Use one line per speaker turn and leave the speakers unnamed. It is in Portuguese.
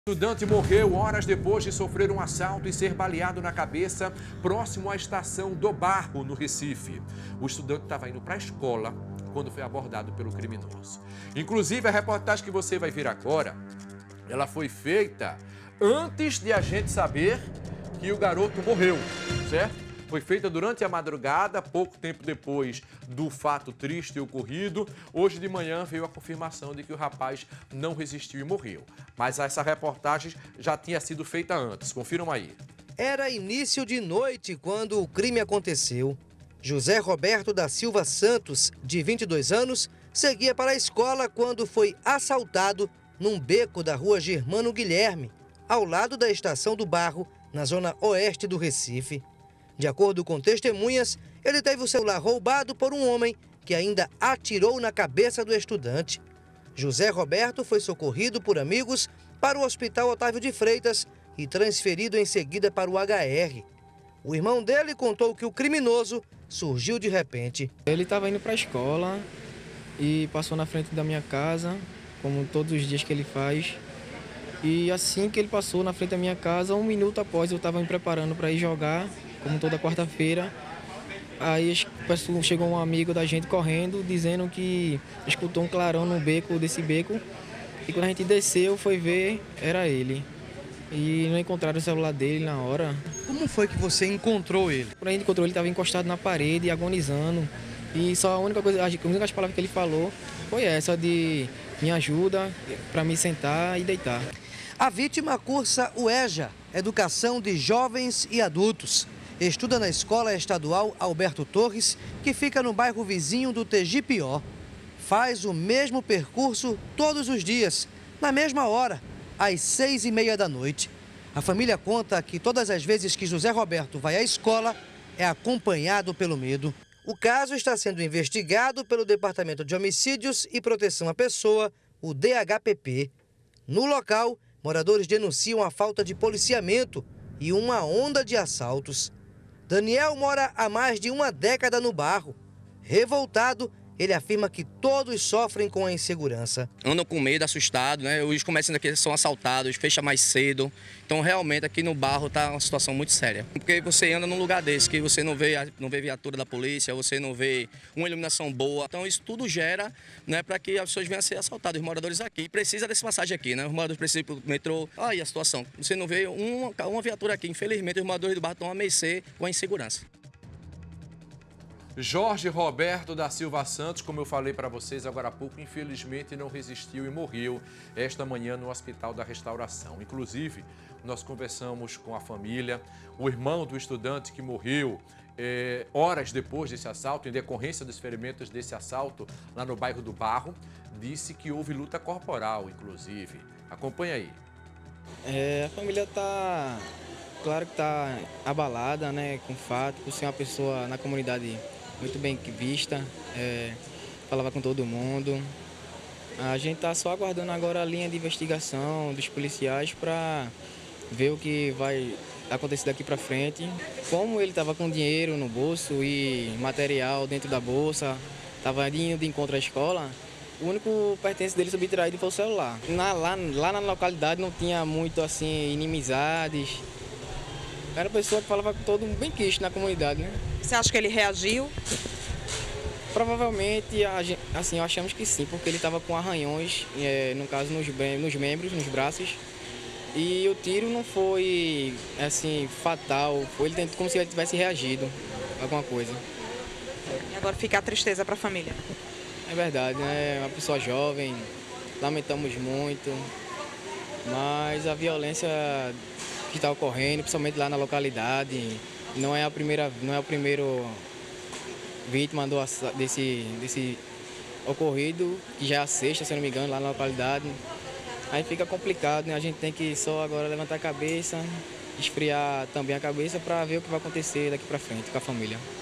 O estudante morreu horas depois de sofrer um assalto e ser baleado na cabeça próximo à estação do Barro, no Recife. O estudante estava indo para a escola quando foi abordado pelo criminoso. Inclusive, a reportagem que você vai ver agora, ela foi feita antes de a gente saber que o garoto morreu, certo? Foi feita durante a madrugada, pouco tempo depois do fato triste ocorrido. Hoje de manhã veio a confirmação de que o rapaz não resistiu e morreu. Mas essa reportagem já tinha sido feita antes. Confiram aí.
Era início de noite quando o crime aconteceu. José Roberto da Silva Santos, de 22 anos, seguia para a escola quando foi assaltado num beco da rua Germano Guilherme, ao lado da estação do Barro, na zona oeste do Recife. De acordo com testemunhas, ele teve o celular roubado por um homem que ainda atirou na cabeça do estudante. José Roberto foi socorrido por amigos para o Hospital Otávio de Freitas e transferido em seguida para o HR. O irmão dele contou que o criminoso surgiu de repente.
Ele estava indo para a escola e passou na frente da minha casa, como todos os dias que ele faz. E assim que ele passou na frente da minha casa, 1 minuto após eu estava me preparando para ir jogar, como toda quarta-feira, aí chegou um amigo da gente correndo, dizendo que escutou um clarão no beco desse beco. E quando a gente desceu, foi ver, era ele. E não encontraram o celular dele na hora.
Como foi que você encontrou ele?
Quando a gente encontrou, ele estava encostado na parede, agonizando. E só a única coisa, as únicas palavras que ele falou foi essa de me ajuda para me sentar e deitar.
A vítima cursa o EJA, Educação de Jovens e Adultos. Estuda na Escola Estadual Alberto Torres, que fica no bairro vizinho do Tegipió. Faz o mesmo percurso todos os dias, na mesma hora, às 6h30 da noite. A família conta que todas as vezes que José Roberto vai à escola, é acompanhado pelo medo. O caso está sendo investigado pelo Departamento de Homicídios e Proteção à Pessoa, o DHPP. No local, moradores denunciam a falta de policiamento e uma onda de assaltos. Daniel mora há mais de uma década no Barro. Revoltado, ele afirma que todos sofrem com a insegurança.
Andam com medo, assustados, né? Os comerciantes aqui são assaltados, fecha mais cedo. Então, realmente, aqui no Barro está uma situação muito séria. Porque você anda num lugar desse, que você não vê viatura da polícia, você não vê uma iluminação boa. Então, isso tudo gera, né, para que as pessoas venham a ser assaltadas, os moradores aqui. Precisa dessa passagem aqui, né? Os moradores precisam ir para o metrô. Aí a situação. Você não vê uma viatura aqui. Infelizmente, os moradores do Barro estão a mercê com a insegurança.
Jorge Roberto da Silva Santos, como eu falei para vocês agora há pouco, infelizmente não resistiu e morreu esta manhã no Hospital da Restauração. Inclusive, nós conversamos com a família, o irmão do estudante que morreu horas depois desse assalto, em decorrência dos ferimentos desse assalto lá no bairro do Barro, disse que houve luta corporal, inclusive. Acompanha aí.
A família está, claro que está abalada, né, com o fato, por ser uma pessoa na comunidade muito bem vista, falava com todo mundo. A gente está só aguardando agora a linha de investigação dos policiais para ver o que vai acontecer daqui para frente. Como ele estava com dinheiro no bolso e material dentro da bolsa, estava indo de encontro à escola, o único pertence dele subtraído foi o celular. Lá na localidade não tinha muito assim inimizades. Era uma pessoa que falava com todo mundo bem quisto na comunidade, né?
Você acha que ele reagiu?
Provavelmente, assim, achamos que sim, porque ele estava com arranhões, no caso, nos membros, nos braços. E o tiro não foi, assim, fatal, foi como se ele tivesse reagido a alguma coisa.
E agora fica a tristeza para a família.
É verdade, né? Uma pessoa jovem, lamentamos muito, mas a violência que está ocorrendo, principalmente lá na localidade, não é o primeiro vítima desse ocorrido, que já é a sexta, se não me engano, lá na localidade. Aí fica complicado, né? A gente tem que só agora levantar a cabeça, esfriar também a cabeça para ver o que vai acontecer daqui para frente com a família.